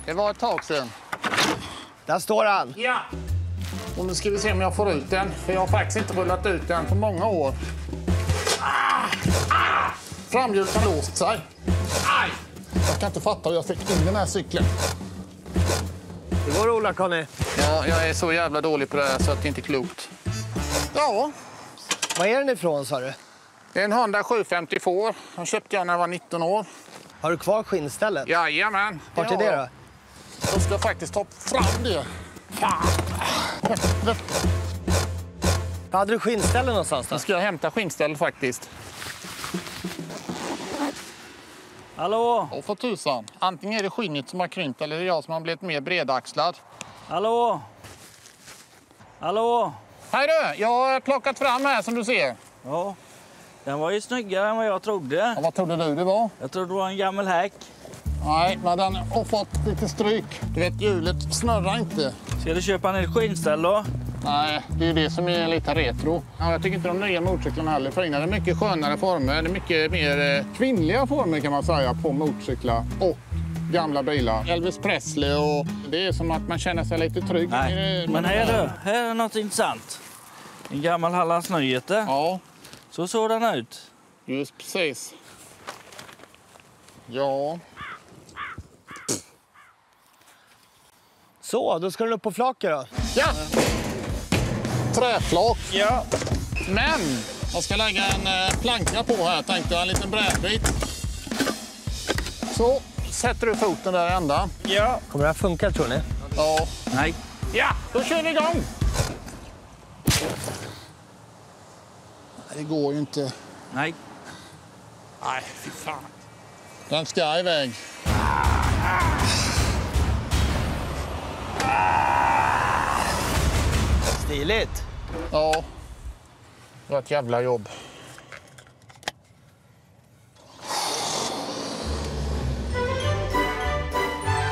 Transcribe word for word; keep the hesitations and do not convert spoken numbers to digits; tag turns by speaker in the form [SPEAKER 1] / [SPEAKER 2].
[SPEAKER 1] Det var ett tag sedan.
[SPEAKER 2] Där står han.
[SPEAKER 1] Ja. Och nu ska vi se om jag får ut den. För jag har faktiskt inte rullat ut den på många år. Ah! Ah! Framhjulet har låst sig. Aj! Jag kan inte fatta hur jag fick in den här cykeln.
[SPEAKER 2] Det går Ola-Conny.
[SPEAKER 1] Ja, jag är så jävla dålig på det här så att det inte är klokt. Ja.
[SPEAKER 2] Var är den ifrån, sa du?
[SPEAKER 1] Det är en Honda sju femtio Four. Den köpte jag när jag var nitton år.
[SPEAKER 2] Har du kvar skinnstället?
[SPEAKER 1] Jajamän.
[SPEAKER 2] Vart är det då?
[SPEAKER 1] Då ska jag faktiskt ta fram det.
[SPEAKER 2] Hade du skinnstället någonstans då?
[SPEAKER 1] Då ska jag hämta skinnstället faktiskt.
[SPEAKER 3] Hallå?
[SPEAKER 1] Åh för tusan. Antingen är det skinnet som har krympt eller är det jag som har blivit mer bredaxlad.
[SPEAKER 3] Hallå? Hallå?
[SPEAKER 1] Hej du, jag har plockat fram här som du ser.
[SPEAKER 3] Ja, den var ju snyggare än vad jag trodde.
[SPEAKER 1] Ja, vad trodde du det var?
[SPEAKER 3] Jag trodde det var en gammal häck.
[SPEAKER 1] Nej, men den har fått lite stryk. Du vet, hjulet snurrar inte.
[SPEAKER 3] Ska du köpa en skinnställ då?
[SPEAKER 1] Nej, det är ju det som är lite retro. Ja, jag tycker inte de nya motorcyklarna heller. För innan är det mycket skönare former. Det är mycket mer eh, kvinnliga former kan man säga på motorcyklar och gamla bilar. Elvis Presley och det är som att man känner sig lite trygg.
[SPEAKER 3] Nej,
[SPEAKER 1] det,
[SPEAKER 3] men här du, här är något intressant. En gammal Hallands Nyheter.
[SPEAKER 1] Ja,
[SPEAKER 3] Så såg den ut.
[SPEAKER 1] just precis. Ja.
[SPEAKER 2] Så, då ska den upp på flaket då.
[SPEAKER 1] Ja! Träflak.
[SPEAKER 3] Ja.
[SPEAKER 1] Men jag ska lägga en eh, planka på här, tänkte jag. En liten brädbit. Så sätter du foten där ända.
[SPEAKER 3] Ja.
[SPEAKER 2] Kommer det här funka, tror ni?
[SPEAKER 1] Ja.
[SPEAKER 3] Nej.
[SPEAKER 1] Ja, då kör vi igång! Det går ju inte.
[SPEAKER 3] Nej.
[SPEAKER 1] Nej, fy fan. Den ska iväg.
[SPEAKER 2] Stiligt.
[SPEAKER 1] Ja, det var ett jävla jobb.